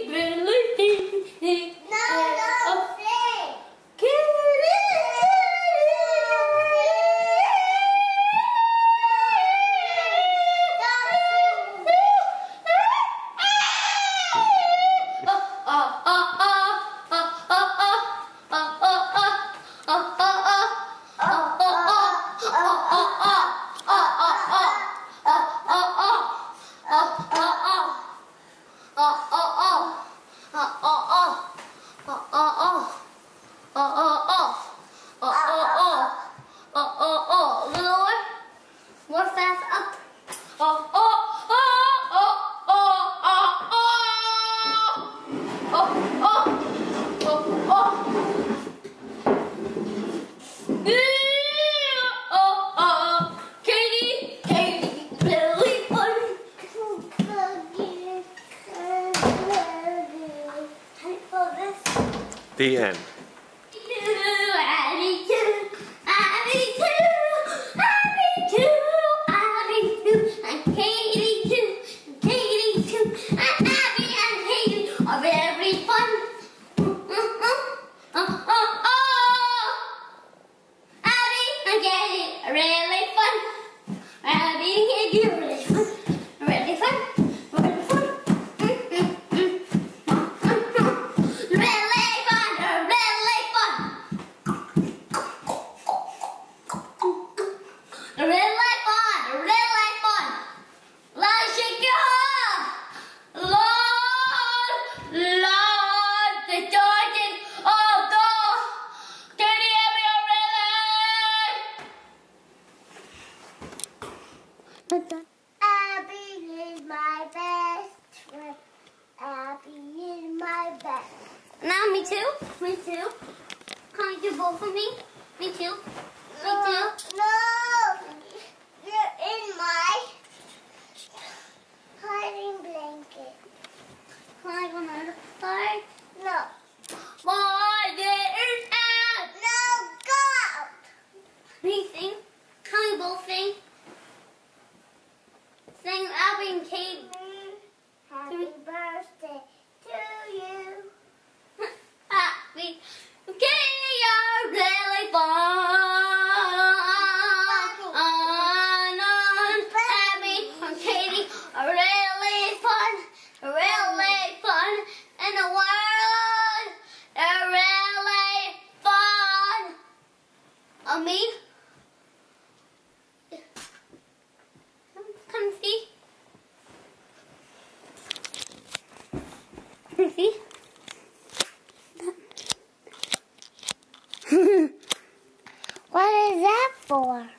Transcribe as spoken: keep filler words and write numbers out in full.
The end. Abby is my best friend. Abby is my best. Now, me too. Me too. Can you do both of me? Me too. Me No, too. no, you're in my hiding blanket. Can I go another side? No, Why did it no, go out. Me sing. Can we both sing? Sing Abby and Kate. Happy birthday to you. Happy. Okay, you're really fun. On, on. Abby and Katie are really fun. Really fun. In the world, they're really fun. On me? Come see. Come see. What is that for?